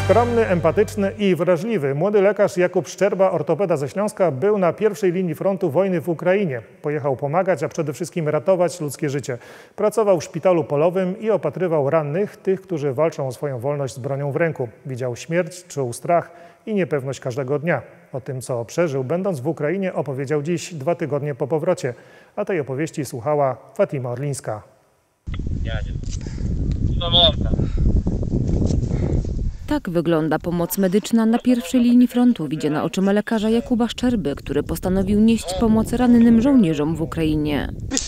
Skromny, empatyczny i wrażliwy młody lekarz Jakub Szczerba, ortopeda ze Śląska, był na pierwszej linii frontu wojny w Ukrainie. Pojechał pomagać, a przede wszystkim ratować ludzkie życie. Pracował w szpitalu polowym i opatrywał rannych, tych, którzy walczą o swoją wolność z bronią w ręku. Widział śmierć, czuł strach i niepewność każdego dnia. O tym, co przeżył, będąc w Ukrainie, opowiedział dziś, 2 tygodnie po powrocie. A tej opowieści słuchała Fatima Orlińska. Tak wygląda pomoc medyczna na pierwszej linii frontu, widziana oczyma lekarza Jakuba Szczerby, który postanowił nieść pomoc rannym żołnierzom w Ukrainie.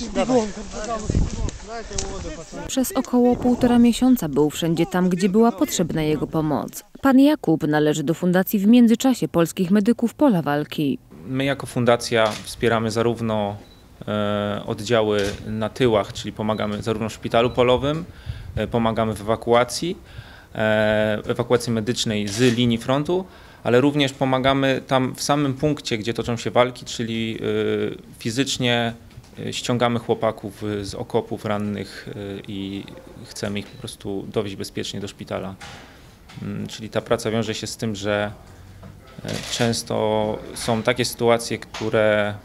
Przez około 1,5 miesiąca był wszędzie tam, gdzie była potrzebna jego pomoc. Pan Jakub należy do fundacji W międzyczasie polskich medyków pola walki. My jako fundacja wspieramy zarówno oddziały na tyłach, czyli pomagamy zarówno w szpitalu polowym, pomagamy w ewakuacji medycznej z linii frontu, ale również pomagamy tam w samym punkcie, gdzie toczą się walki, czyli fizycznie ściągamy chłopaków z okopów rannych i chcemy ich po prostu dowieźć bezpiecznie do szpitala. Czyli ta praca wiąże się z tym, że często są takie sytuacje, które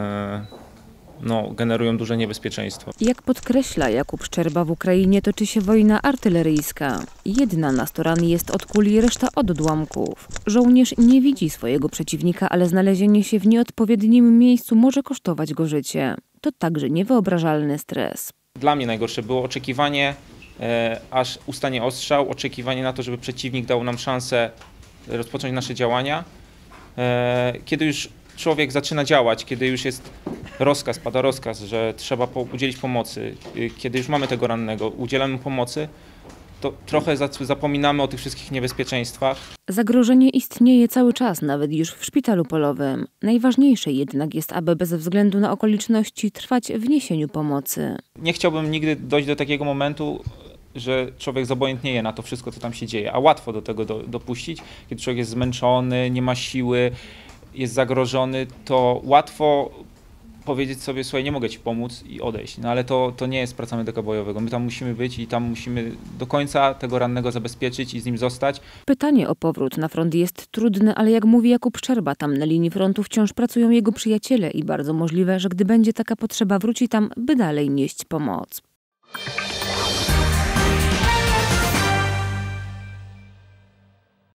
generują duże niebezpieczeństwo. Jak podkreśla Jakub Szczerba, w Ukrainie toczy się wojna artyleryjska. Jedna na 100 ran jest od kuli, reszta od odłamków. Żołnierz nie widzi swojego przeciwnika, ale znalezienie się w nieodpowiednim miejscu może kosztować go życie. To także niewyobrażalny stres. Dla mnie najgorsze było oczekiwanie, aż ustanie ostrzał, oczekiwanie na to, żeby przeciwnik dał nam szansę rozpocząć nasze działania. Kiedy już człowiek zaczyna działać, kiedy już jest rozkaz, pada rozkaz, że trzeba udzielić pomocy, kiedy już mamy tego rannego, udzielamy pomocy, to trochę zapominamy o tych wszystkich niebezpieczeństwach. Zagrożenie istnieje cały czas, nawet już w szpitalu polowym. Najważniejsze jednak jest, aby bez względu na okoliczności trwać w niesieniu pomocy. Nie chciałbym nigdy dojść do takiego momentu, że człowiek zobojętnieje na to wszystko, co tam się dzieje, a łatwo do tego dopuścić, kiedy człowiek jest zmęczony, nie ma siły, jest zagrożony, to łatwo powiedzieć sobie, słuchaj, nie mogę ci pomóc i odejść. No ale to nie jest praca medyka bojowego. My tam musimy być i tam musimy do końca tego rannego zabezpieczyć i z nim zostać. Pytanie o powrót na front jest trudne, ale jak mówi Jakub Szczerba, tam na linii frontu wciąż pracują jego przyjaciele i bardzo możliwe, że gdy będzie taka potrzeba, wróci tam, by dalej nieść pomoc.